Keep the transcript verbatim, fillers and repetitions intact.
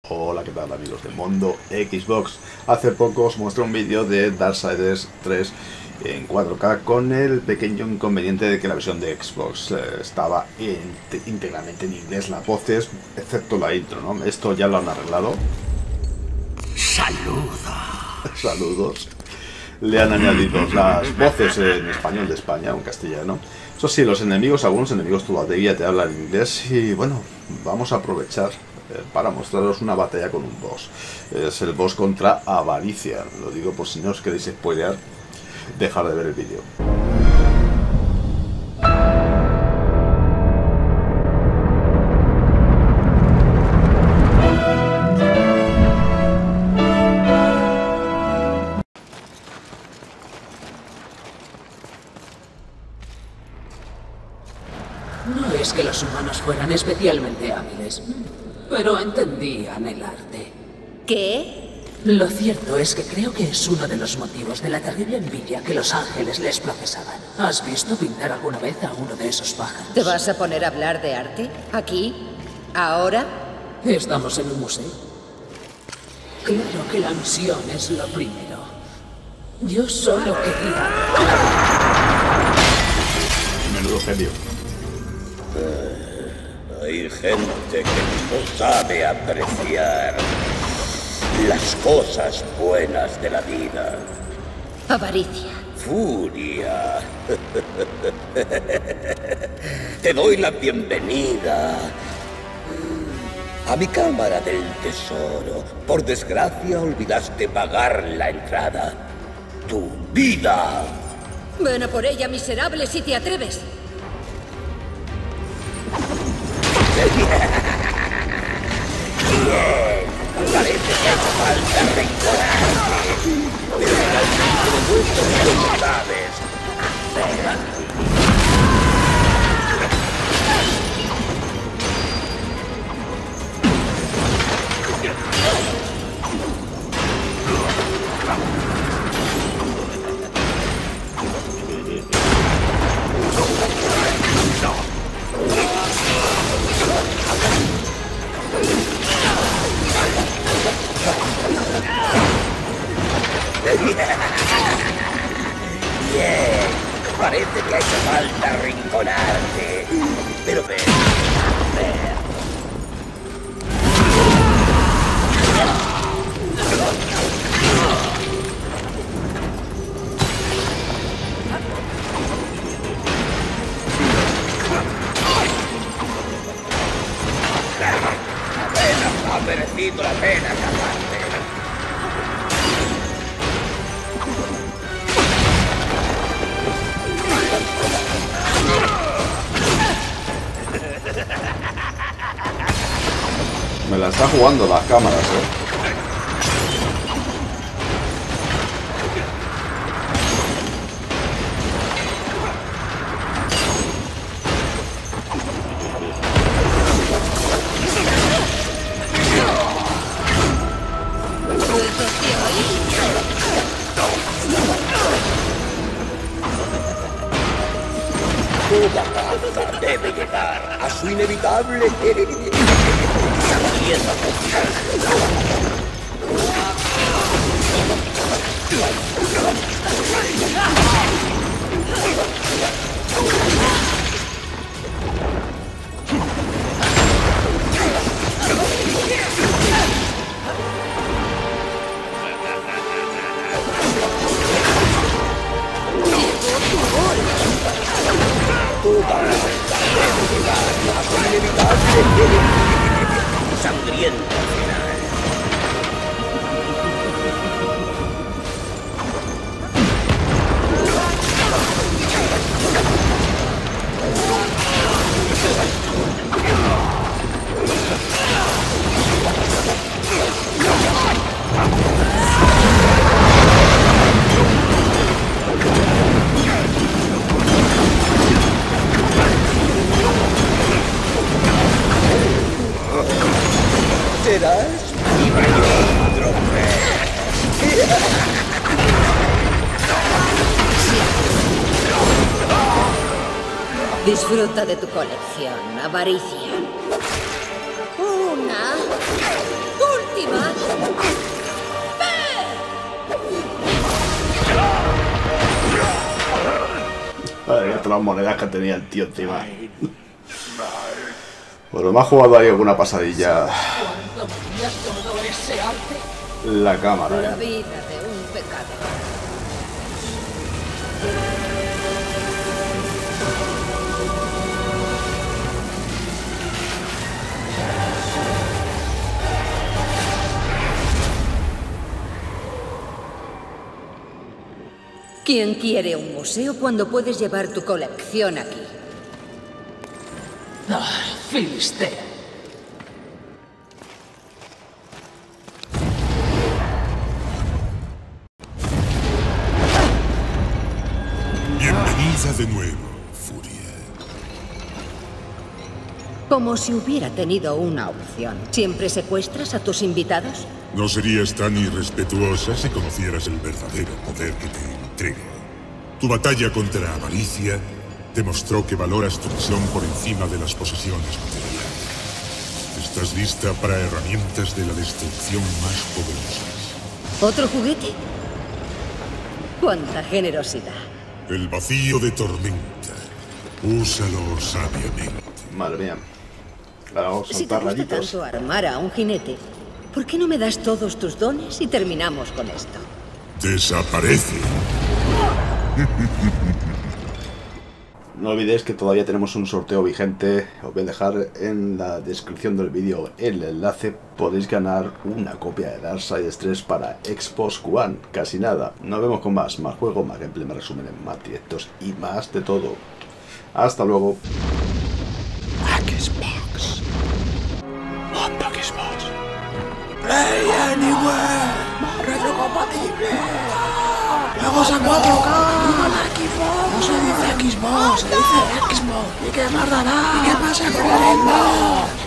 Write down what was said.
Hola, ¿qué tal amigos del mundo Xbox? Hace poco os mostré un vídeo de Darksiders tres en cuatro K con el pequeño inconveniente de que la versión de Xbox eh, estaba íntegramente en inglés, las voces, excepto la intro, ¿no? Esto ya lo han arreglado. Saluda. Saludos. Le han añadido las voces en español de España o en castellano. Eso sí, los enemigos, algunos enemigos todavía te hablan inglés y bueno, vamos a aprovechar eh, para mostraros una batalla con un boss. Es el boss contra Avaricia. Lo digo por si no os queréis spoilear, dejar de ver el vídeo. No es que los humanos fueran especialmente hábiles, pero entendían el arte. ¿Qué? Lo cierto es que creo que es uno de los motivos de la terrible envidia que los ángeles les procesaban. ¿Has visto pintar alguna vez a uno de esos pájaros? ¿Te vas a poner a hablar de arte? ¿Aquí? ¿Ahora? Estamos en un museo. Claro que la misión es lo primero. Yo solo quería... Menudo genio. Hay gente que no sabe apreciar las cosas buenas de la vida. Avaricia. Furia. Te doy la bienvenida a mi cámara del tesoro. Por desgracia, olvidaste pagar la entrada. Tu vida. Ven a por ella, miserable, si te atreves. Bien. Parece que hace falta reincorporarte. Pero finalmente demuestras que lo sabes hacer. Bien, parece que ha hecho falta arrinconarte. Pero ven, ven. Apenas ha merecido la pena escaparte. Me la está jugando las cámaras, eh. Toda raza debe llegar a su inevitable sangrienta Toda raza debe llegar a su inevitable sangriento final. Serás mi mayor trofeo. Disfruta de tu colección, Avaricia. Una... ¡Una! todas las monedas que tenía el tío encima. Bueno, me ha jugado ahí alguna pasadilla. ¿Cuánto valía todo ese arte? La cámara, La ¿eh? vida de un pecado. ¿Quién quiere un museo cuando puedes llevar tu colección aquí? Ah, Filistea. Bienvenida de nuevo, Furia. Como si hubiera tenido una opción. ¿Siempre secuestras a tus invitados? No serías tan irrespetuosa si conocieras el verdadero poder que te entrego. Tu batalla contra la avaricia demostró que valoras tu misión por encima de las posesiones materiales. Estás lista para herramientas de la destrucción más poderosas. ¿Otro juguete? ¡Cuánta generosidad! El vacío de tormenta. Úsalo sabiamente. Madre mía. Ahora vamos a Si te saltar gusta rayitos. tanto armar a un jinete, ¿por qué no me das todos tus dones y terminamos con esto? Desaparece. No olvidéis que todavía tenemos un sorteo vigente. Os voy a dejar en la descripción del vídeo el enlace. Podéis ganar una copia de Darksiders tres para Xbox One. Casi nada. Nos vemos con más. Más juego, más gameplay, más resumen, más directos y más de todo. Hasta luego. Xbox. Mundo Xbox. Play Anywhere. Retrocompatible. Juegos a cuatro K. No se dice Xbox, se dice Xbox. ¿Y qué más dará? ¿Y qué pasa con el Xbox?